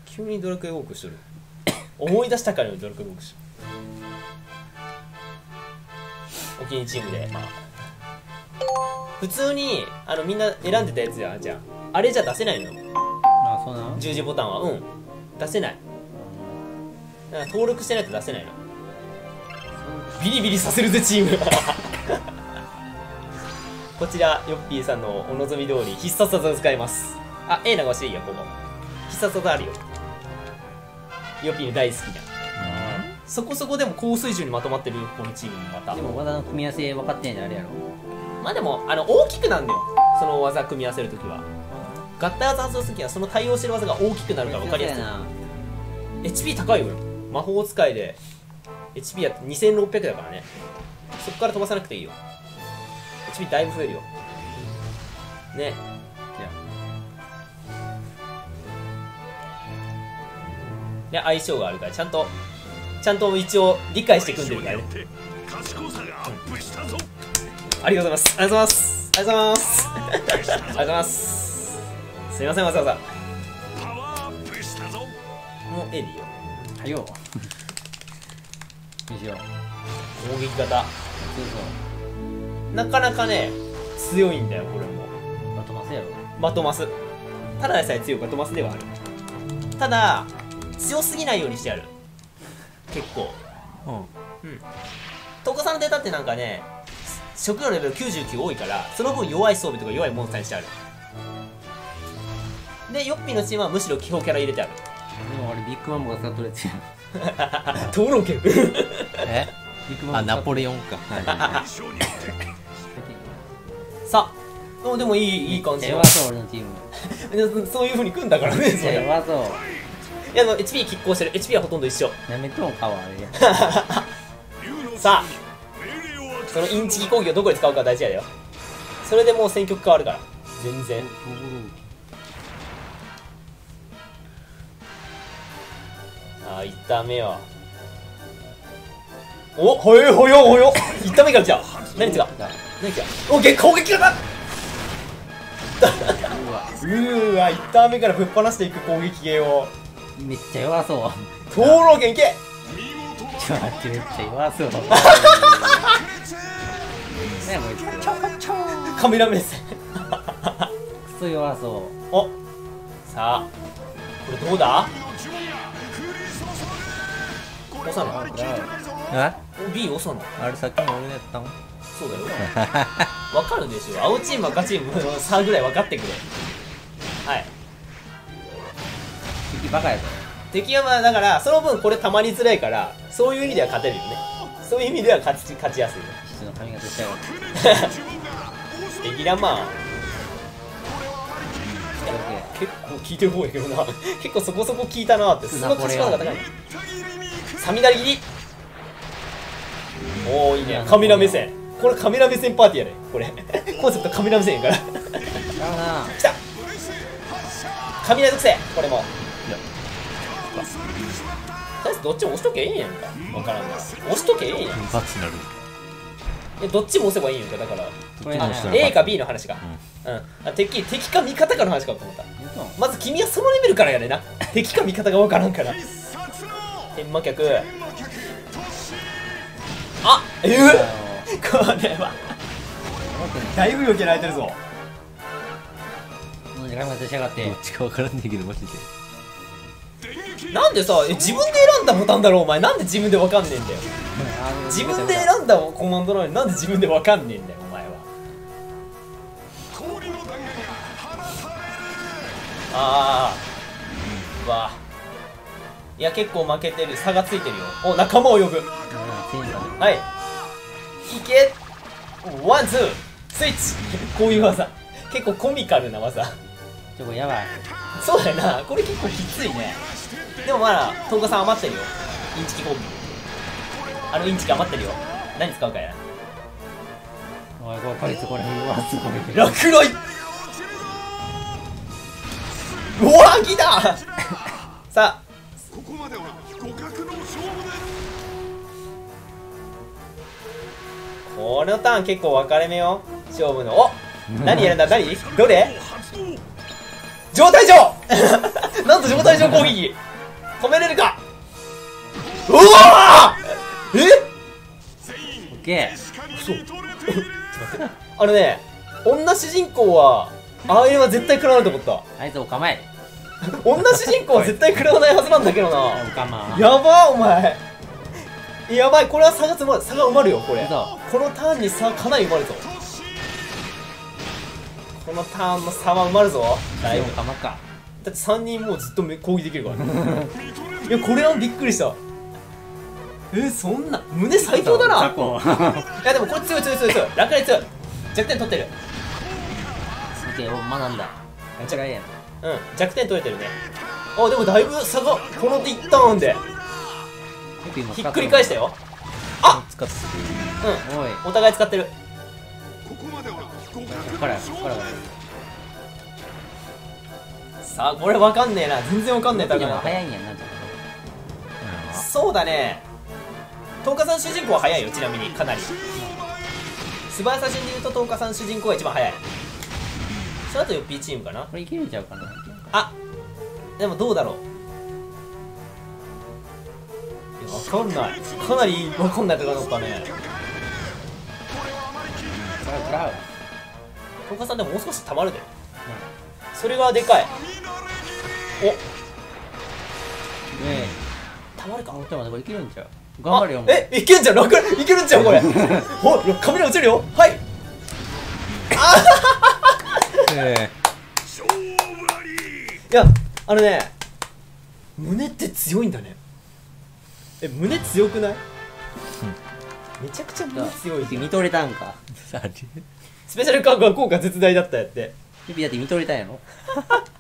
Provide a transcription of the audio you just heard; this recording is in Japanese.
急にドラクエウォークしとる思い出したからにドラクエウォークしとるお気に入りチームで、まあ、普通にみんな選んでたやつじゃん。じゃああれじゃ出せないの。 あ、そうなの？ 十字ボタンは出せない。だから登録してないと出せないの。ビリビリさせるぜチームこちらヨッピーさんのお望み通り必殺技を使います。あ、A 流していいよ。ここ必殺技あるよ。ヨッピーの大好きなそこそこでも高水準にまとまってるこのチームもまた。 でも技の組み合わせ分かってないんであれやろ。 まあでも大きくなんだよ。その技組み合わせるときは合体技発動するときはその対応してる技が大きくなるから分かりやすい。HP 高いよ。魔法使いで HP やって2600だからね。そこから飛ばさなくていいよ。 HP だいぶ増えるよね。で相性があるからちゃんと一応理解して組んでるからね。ありがとうございます。ありがとうございます。ありがとうございますありがとうございます。すいませんわざわざ。もう A でいいよ。 はよにしよう。 攻撃型なかなかね強いんだよこれも。 バトマスやろ。 バトマスただでさえ強いバトマスではある。ただ強すぎないようにしてある。結構トコさんのデータってなんかね食料レベル99多いからその分弱い装備とか弱いモンスターにしてある。でヨッピーのチームはむしろ基本キャラ入れてある。 でも俺ビッグマンボが使っとるやつやん討論権えビッグマンボナポレオンかさあでもいい感じ。 弱そう俺のチームそういう風に組んだからねそれ。 弱そう。 いやHP 拮抗してる。 HP はほとんど一緒。 なめとんかわあれやさあそのインチキ攻撃をどこで使うか大事やでよ。それでもう戦局変わるから全然。ああ1ターン目よ。おほよほよほよ1ターン目から来た。何違う何違う。オッケー攻撃がうわ1ターン目からぶっ放していく攻撃芸を。 めっちゃ弱そう。 討論権いけ。 ちょっと待ってめっちゃ弱そうねえこいつカメラ目線クソ弱そおさあこれどうだ。押さなえお B 押さな。 あれさっきの俺のやったんそうだよわかるでしょ。青チーム赤チームの差ぐらい分かってくれ。はい。 う。敵バカやぞ。 敵はまあだからその分これたまりづらいからそういう意味では勝てるよね。そういう意味では勝ちやすいよ。 一緒の髪型しちゃう。 敵だまあ結構効いてる方やけどな結構そこそこ効いたなって。すごい勝ち方が高い。サミダリ切り。おおいいね。カメラ目線。これカメラ目線パーティーやねこれコンセプトカメラ目線やから来た雷属性。これもとりあえずどっちも押しとけええんやんか。分からんから押しとけええんやん。 罰になる。 どっちも押せばいいんやんか。だからこれね A か B の話か。敵か味方かの話かと思った。まず君はそのレベルからやれな敵か味方が分からんから。天魔客あこれはだいぶ避けられてるぞ。 同じ髪型しやがってどっちかわからんねえけどマジで。 なんでさ自分で選んだボタンだろお前。なんで自分で分かんねえんだよ。自分で選んだコマンドなのになんで自分で分かんねえんだよお前は。うわいや結構負けてる。差がついてるよ。お仲間を呼ぶ。はいいけワンツースイッチこういう技結構コミカルな技。 これやばい。 そうだよなこれ結構きついね。でもまだトンカさん余ってるよ。インチキ攻撃インチキ余ってるよ。何使うかや。 おいこいつこれうわすごい落雷うわー来たさあこのターン結構分かれ目よ勝負の。お何やるんだ何どれ状態上なんとと状態上攻撃止めれるか。うわー、 オッケー。 そうあのね、女主人公はああいうのは絶対食らわないと思った。 あいつお構い。 女主人公は絶対食らわないはずなんだけどな。 おかま。 やばお前、やばい、これは差が埋まるよ。これ嘘。 このターンに差かなり埋まるぞ。このターンの差は埋まるぞ。だいぶ。 おかまか。 だって3人もうずっと攻撃できるからいや、これはびっくりした。そんな胸最強だな。 雑魚。 いやでもこれ強い。楽に強い。弱点取ってる。 オッケー、お学んだ。めっちゃいいやん。 弱点取れてるね。あ、でもだいぶ差がこの1ターンでひっくり返したよ。あ、 使っておい。 お互い使ってる。 こっから。 さあこれわかんねえな、全然わかんねえ。 でも早いんやんな、ちょっそうだね。トウカさん主人公は早いよ、ちなみにかなり。素早さ順で言うとトウカさん主人公が一番早い。その後ヨッピーチームかな。 と。これいけるんちゃうかな。 あ、でもどうだろう。いや、わかんない。かなりわかんないとこだったね。 食らう。 トウカさんでももう少し溜まるで。それがでかい。お、溜まるか。 ちょっと待って、これいけるんちゃう。頑張るよ。 いけんじゃん。楽いけるんちゃうこれお、カメラ落ちるよ。はい。いや、あのね、胸って強いんだね。胸強くない？めちゃくちゃ胸強い。 見とれたんか。 スペシャルカードは効果絶大だったやって。 だって見とれたんやろ。